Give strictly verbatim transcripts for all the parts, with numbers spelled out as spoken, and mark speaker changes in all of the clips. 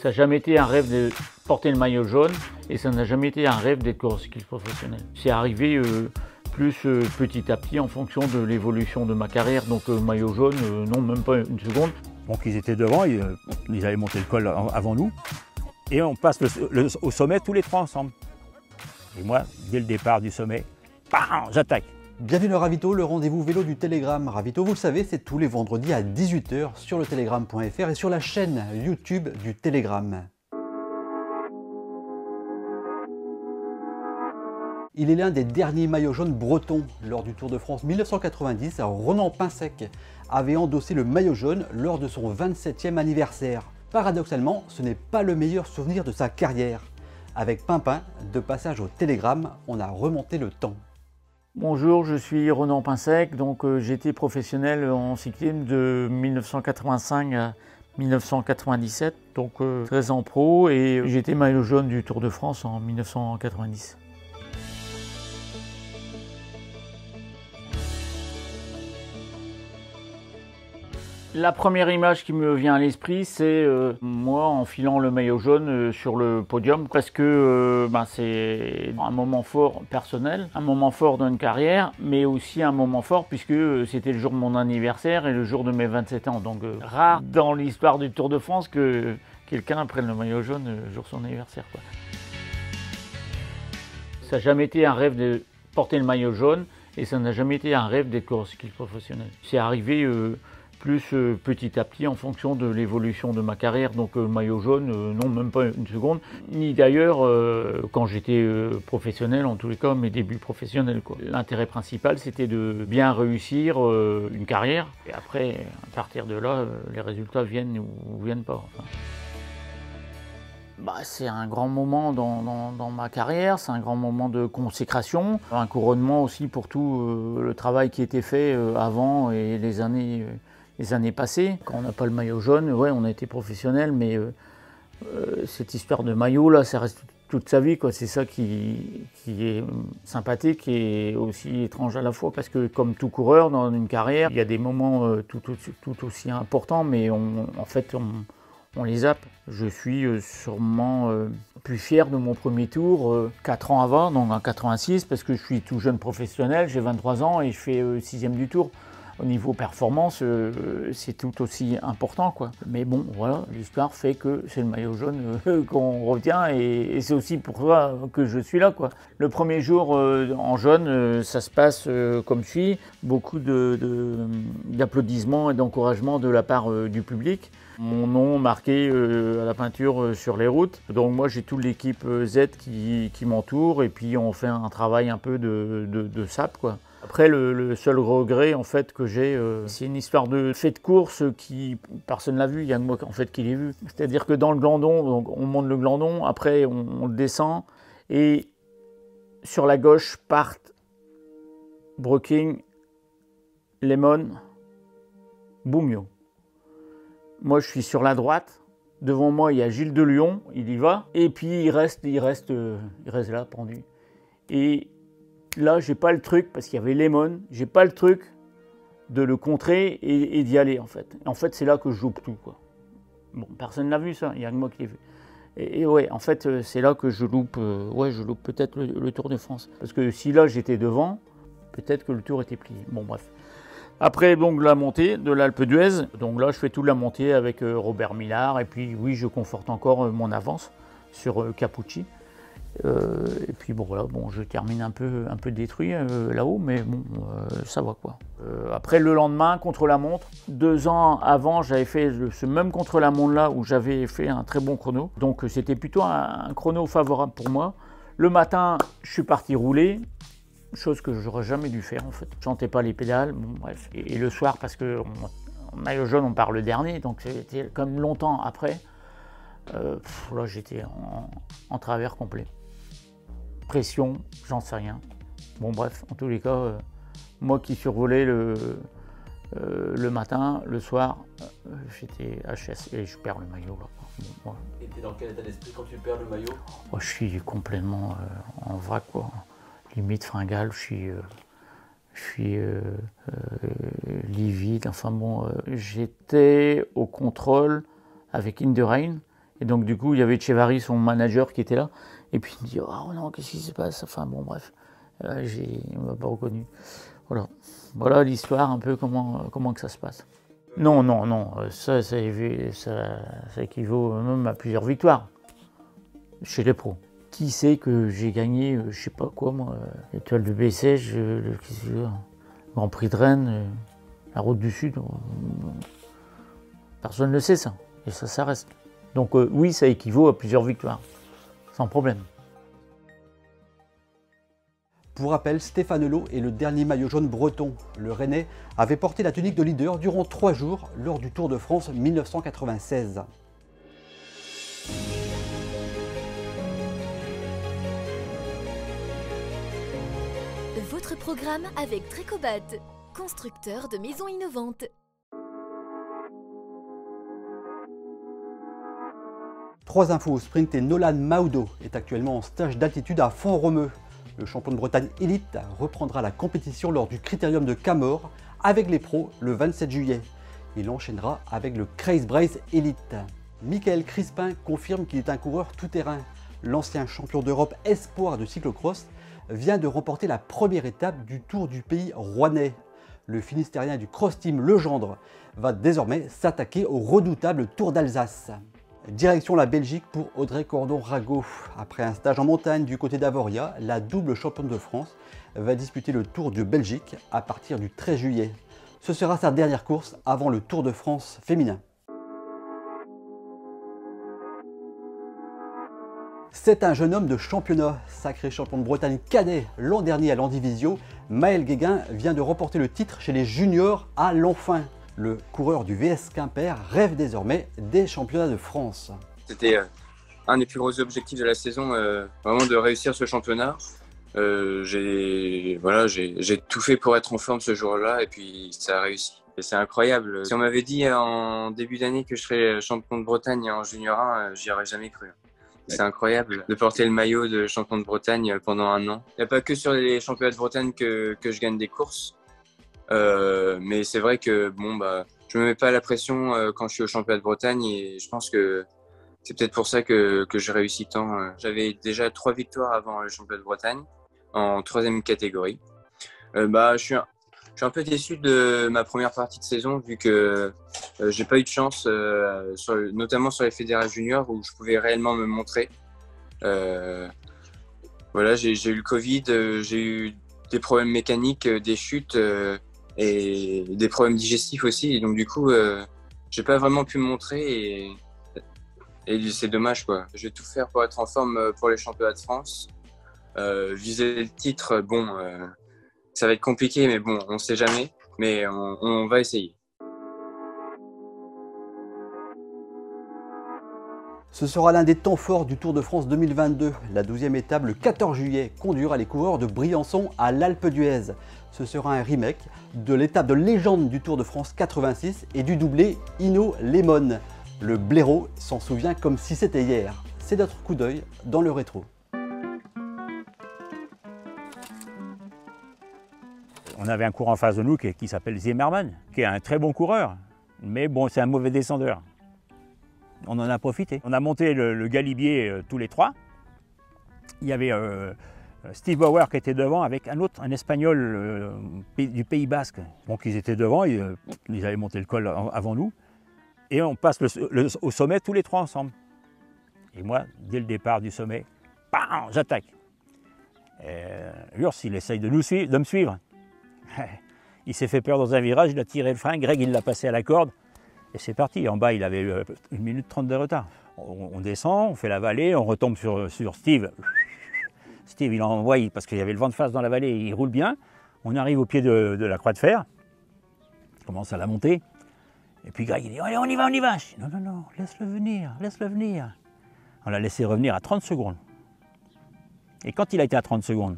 Speaker 1: Ça n'a jamais été un rêve de porter le maillot jaune et ça n'a jamais été un rêve d'être coureur cycliste professionnel. C'est arrivé euh, plus euh, petit à petit en fonction de l'évolution de ma carrière. Donc euh, maillot jaune, euh, non, même pas une seconde.
Speaker 2: Donc ils étaient devant, ils, ils avaient monté le col avant nous. Et on passe le, le, au sommet tous les trois ensemble. Et moi, dès le départ du sommet, j'attaque.
Speaker 3: Bienvenue dans Ravito, le rendez-vous vélo du Télégramme. Ravito, vous le savez, c'est tous les vendredis à dix-huit heures sur le télégramme point F R et sur la chaîne YouTube du Télégramme. Il est l'un des derniers maillots jaunes bretons lors du Tour de France mille neuf cent quatre-vingt-dix. Ronan Pinsec avait endossé le maillot jaune lors de son vingt-septième anniversaire. Paradoxalement, ce n'est pas le meilleur souvenir de sa carrière. Avec Pimpin, de passage au Télégramme, on a remonté le temps.
Speaker 1: Bonjour, je suis Ronan Pinsec, donc euh, j'ai été professionnel en cyclisme de mille neuf cent quatre-vingt-cinq à mille neuf cent quatre-vingt-dix-sept, donc euh, treize ans pro, et j'ai été maillot jaune du Tour de France en mille neuf cent quatre-vingt-dix. La première image qui me vient à l'esprit, c'est euh, moi enfilant le maillot jaune euh, sur le podium, parce que euh, ben, c'est un moment fort personnel, un moment fort d'une carrière, mais aussi un moment fort puisque euh, c'était le jour de mon anniversaire et le jour de mes vingt-sept ans. Donc euh, rare dans l'histoire du Tour de France que quelqu'un prenne le maillot jaune euh, le jour de son anniversaire, quoi. Ça n'a jamais été un rêve de porter le maillot jaune et ça n'a jamais été un rêve d'être coureur cycliste professionnel. C'est arrivé euh, plus euh, petit à petit en fonction de l'évolution de ma carrière. Donc euh, maillot jaune, euh, non, même pas une seconde. Ni d'ailleurs euh, quand j'étais euh, professionnel, en tous les cas mes débuts professionnels, quoi. L'intérêt principal, c'était de bien réussir euh, une carrière. Et après, à partir de là, euh, les résultats viennent ou viennent pas. Enfin. Bah, c'est un grand moment dans, dans, dans ma carrière, c'est un grand moment de consécration, un couronnement aussi pour tout euh, le travail qui était fait euh, avant et les années, euh, les années passées. Quand on n'a pas le maillot jaune, ouais, on a été professionnel, mais euh, euh, cette histoire de maillot là, ça reste toute sa vie, quoi. C'est ça qui, qui est sympathique et aussi étrange à la fois, parce que comme tout coureur dans une carrière, il y a des moments euh, tout, tout, tout aussi importants, mais on, en fait on On les zappe. Je suis euh, sûrement euh, plus fier de mon premier tour euh, quatre ans avant, donc en quatre-vingt-six, parce que je suis tout jeune professionnel, j'ai vingt-trois ans et je fais euh, sixième du tour. Au niveau performance, euh, c'est tout aussi important, quoi. Mais bon, voilà, l'histoire fait que c'est le maillot jaune euh, qu'on retient et, et c'est aussi pour ça que je suis là, quoi. Le premier jour euh, en jaune, euh, ça se passe euh, comme suit. Beaucoup de, de, d'applaudissements et d'encouragements de la part euh, du public. Mon nom marqué euh, à la peinture euh, sur les routes. Donc moi j'ai toute l'équipe euh, Z qui, qui m'entoure et puis on fait un travail un peu de, de, de sap, quoi. Après le, le seul regret en fait que j'ai, euh, c'est une histoire de fait de course qui personne l'a vu, il y a que moi en fait qui l'ai vu. C'est-à-dire que dans le Glandon, donc on monte le Glandon, après on, on le descend et sur la gauche partent Breuking, Lemon, Boumio. Moi, je suis sur la droite. Devant moi, il y a Gilles de Lyon. Il y va. Et puis, il reste, il reste, euh, il reste là, pendu. Et là, j'ai pas le truc, parce qu'il y avait Lemon, j'ai pas le truc de le contrer et, et d'y aller, en fait. Et en fait, c'est là que je loupe tout, quoi. Bon, personne n'a vu ça. Il y a que moi qui l'ai vu. Et, et ouais, en fait, c'est là que je loupe, euh, ouais, je loupe peut-être le, le Tour de France. Parce que si là, j'étais devant, peut-être que le Tour était plié. Bon, bref. Après donc la montée de l'Alpe d'Huez, donc là je fais toute la montée avec euh, Robert Millar et puis oui je conforte encore euh, mon avance sur euh, Capucci. Euh, et puis bon voilà, bon je termine un peu, un peu détruit euh, là-haut, mais bon euh, ça va, quoi. Euh, après le lendemain contre la montre, deux ans avant j'avais fait le, ce même contre la montre là où j'avais fait un très bon chrono, donc c'était plutôt un, un chrono favorable pour moi. Le matin je suis parti rouler. Chose que j'aurais jamais dû faire en fait. Je sentais pas les pédales, bon bref. Et, et le soir, parce que en maillot jaune on part le dernier, donc c'était comme longtemps après. Euh, pff, là j'étais en, en travers complet. Pression, j'en sais rien. Bon bref, en tous les cas, euh, moi qui survolais le, euh, le matin, le soir, euh, j'étais H S et je perds le maillot là. Bon, voilà.
Speaker 4: Et t'es dans quel état d'esprit quand tu perds le maillot?
Speaker 1: Oh, je suis complètement euh, en vrac, quoi. Limite fringale, je suis, euh, je suis euh, euh, livide. Enfin bon, euh, j'étais au contrôle avec Indurain Et donc du coup, il y avait Chevari, son manager, qui était là. Et puis il me dit « Oh non, qu'est-ce qui se passe ?» Enfin bon, bref, euh, il ne m'a pas reconnu. Voilà, voilà l'histoire un peu, comment, comment que ça se passe. Non, non, non, ça, ça, ça, ça équivaut même à plusieurs victoires chez les pros. Qui sait que j'ai gagné, euh, je sais pas quoi moi, euh, l'étoile de Bessèges, euh, le, le Grand Prix de Rennes, euh, la Route du Sud. Euh, personne ne le sait ça, et ça, ça reste. Donc euh, oui, ça équivaut à plusieurs victoires, sans problème.
Speaker 3: Pour rappel, Stéphane Lo est le dernier maillot jaune breton. Le Rennais avait porté la tunique de leader durant trois jours lors du Tour de France mille neuf cent quatre-vingt-seize.
Speaker 5: Votre programme avec Trecobat, constructeur de maisons innovantes.
Speaker 3: Trois infos au sprint et Nolan Maudo est actuellement en stage d'altitude à Font-Romeu. Le champion de Bretagne élite reprendra la compétition lors du Critérium de Camors avec les pros le vingt-sept juillet. Il enchaînera avec le Craze Brace Elite. Michael Crispin confirme qu'il est un coureur tout-terrain. L'ancien champion d'Europe espoir de cyclocross vient de remporter la première étape du Tour du Pays rouennais. Le Finistérien du Cross Team Legendre va désormais s'attaquer au redoutable Tour d'Alsace. Direction la Belgique pour Audrey Cordon-Rago. Après un stage en montagne du côté d'Avoria, la double championne de France va disputer le Tour de Belgique à partir du treize juillet. Ce sera sa dernière course avant le Tour de France féminin. C'est un jeune homme de championnat, sacré champion de Bretagne cadet l'an dernier à l'Andivisio. Maël Guéguin vient de remporter le titre chez les juniors à Lanfin. Le coureur du V S Quimper rêve désormais des championnats de France.
Speaker 6: C'était euh, un des plus gros objectifs de la saison, euh, vraiment de réussir ce championnat. Euh, j'ai voilà, j'ai tout fait pour être en forme ce jour-là et puis ça a réussi. C'est incroyable. Si on m'avait dit en début d'année que je serais champion de Bretagne en junior un, j'y aurais jamais cru. C'est incroyable de porter le maillot de champion de Bretagne pendant un an. Il n'y a pas que sur les championnats de Bretagne que, que je gagne des courses. Euh, mais c'est vrai que bon, bah, je ne me mets pas la pression euh, quand je suis au championnat de Bretagne et je pense que c'est peut-être pour ça que, que je réussis tant. J'avais déjà trois victoires avant le championnat de Bretagne en troisième catégorie. Euh, bah, je suis un, je suis un peu déçu de ma première partie de saison vu que euh, j'ai pas eu de chance, euh, sur, notamment sur les fédérales juniors où je pouvais réellement me montrer. Euh, voilà, j'ai eu le Covid, euh, j'ai eu des problèmes mécaniques, euh, des chutes euh, et des problèmes digestifs aussi. Et donc du coup, euh, j'ai pas vraiment pu me montrer et, et c'est dommage quoi. Je vais tout faire pour être en forme pour les championnats de France. Euh, viser le titre, bon, euh, ça va être compliqué, mais bon, on sait jamais. Mais on, on va essayer.
Speaker 3: Ce sera l'un des temps forts du Tour de France deux mille vingt-deux. La douzième étape, le quatorze juillet, conduira les coureurs de Briançon à l'Alpe d'Huez. Ce sera un remake de l'étape de légende du Tour de France quatre-vingt-six et du doublé Hinault-Lémon. Le blaireau s'en souvient comme si c'était hier. C'est notre coup d'œil dans le rétro.
Speaker 2: On avait un coureur en face de nous qui, qui s'appelle Zimmermann, qui est un très bon coureur, mais bon, c'est un mauvais descendeur. On en a profité. On a monté le, le Galibier euh, tous les trois. Il y avait euh, Steve Bauer qui était devant avec un autre, un Espagnol euh, du Pays Basque. Donc ils étaient devant, ils, euh, ils avaient monté le col avant nous. Et on passe le, le, au sommet tous les trois ensemble. Et moi, dès le départ du sommet, j'attaque. Urs, il essaye de, nous suivre, de me suivre. Il s'est fait peur dans un virage, il a tiré le frein, Greg il l'a passé à la corde. Et c'est parti, en bas il avait une minute trente de retard. On, on descend, on fait la vallée, on retombe sur, sur Steve. Steve il envoie, parce qu'il y avait le vent de face dans la vallée, il roule bien. On arrive au pied de, de la croix de fer, on commence à la monter. Et puis Greg il dit, allez on y va, on y va. Je dis, non, non, non, laisse-le venir, laisse-le venir. On l'a laissé revenir à trente secondes. Et quand il a été à trente secondes,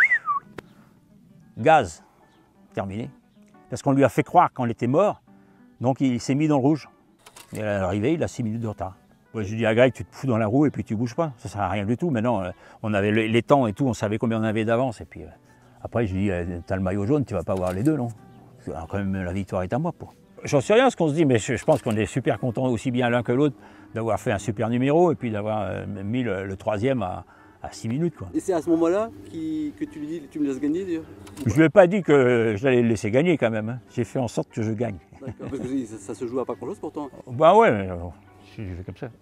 Speaker 2: gaz, terminé. Parce qu'on lui a fait croire qu'on était mort. Donc il s'est mis dans le rouge. Et à l'arrivée, il a six minutes de retard. Ouais, je dis à Greg, tu te fous dans la roue et puis tu bouges pas. Ça ne sert à rien du tout. Maintenant, on avait les temps et tout, on savait combien on avait d'avance. Et puis euh, après, je dis, tu as le maillot jaune, tu vas pas voir les deux, non? Alors quand même, la victoire est à moi. Pour. J'en sais rien ce qu'on se dit, mais je, je pense qu'on est super contents aussi bien l'un que l'autre d'avoir fait un super numéro et puis d'avoir euh, mis le, le troisième à, à six minutes. Quoi.
Speaker 3: Et c'est à ce moment-là qui, que tu lui dis tu me laisses gagner d'ailleurs?
Speaker 2: Je ne lui ai pas dit que je l'allais le laisser gagner quand même. Hein. J'ai fait en sorte que je gagne.
Speaker 3: D'accord, parce que ça, ça se joue à pas grand-chose pourtant.
Speaker 2: Bah ouais, mais bon, je fais comme ça.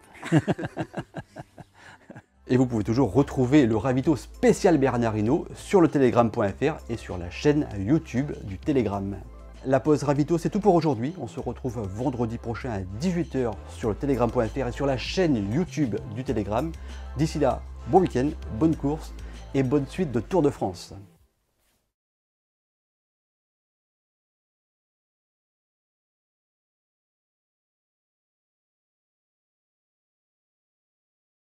Speaker 3: Et vous pouvez toujours retrouver le ravito spécial Bernard Hinault sur le télégramme point F R et sur la chaîne YouTube du Télégramme. La pause ravito, c'est tout pour aujourd'hui. On se retrouve vendredi prochain à dix-huit heures sur le télégramme point F R et sur la chaîne YouTube du Télégramme. D'ici là, bon week-end, bonne course et bonne suite de Tour de France.